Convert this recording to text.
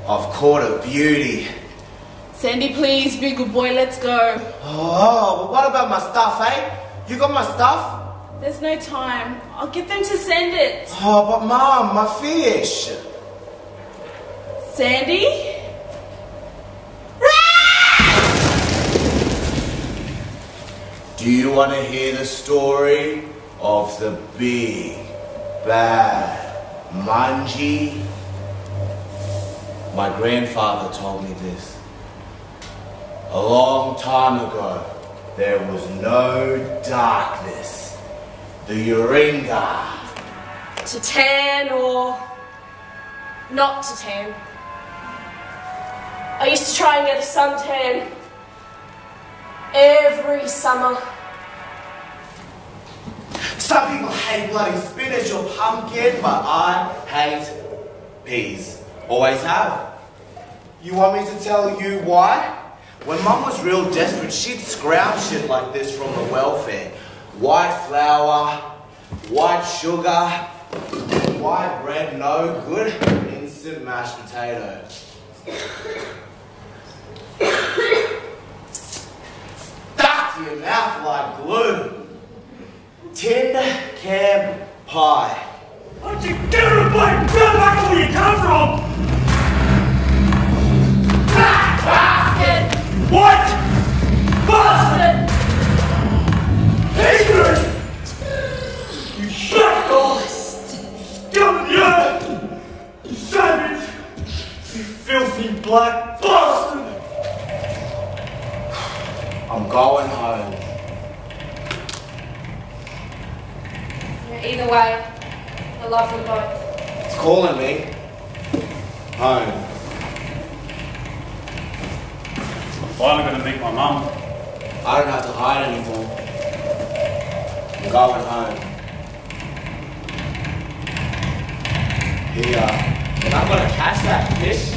I've caught a beauty. Sandy, please, be a good boy, let's go. Oh, but what about my stuff, eh? You got my stuff? There's no time. I'll get them to send it. Oh, but Mum, my fish. Sandy? Do you want to hear the story of the big, bad Manji? My grandfather told me this. A long time ago, there was no darkness. The Uringa. To tan or not to tan. I used to try and get a suntan every summer. Some people hate bloody spinach or pumpkin, but I hate peas. Always have. You want me to tell you why? When Mum was real desperate, she'd scrounge shit like this from the welfare. White flour, white sugar, white bread, no good, instant mashed potatoes. Stuck to your mouth like glue. Tin can pie. Why'd you get her a blade? Go back to where you come from! Bastard! What? Bastard! Ignorant! You shackled! Scum of the earth! You savage! You filthy black bastard! I'm going home. Either way, I love them both. It's calling me. Home. I'm finally going to meet my mum. I don't have to hide anymore. I'm going home. Here. And I'm going to catch that fish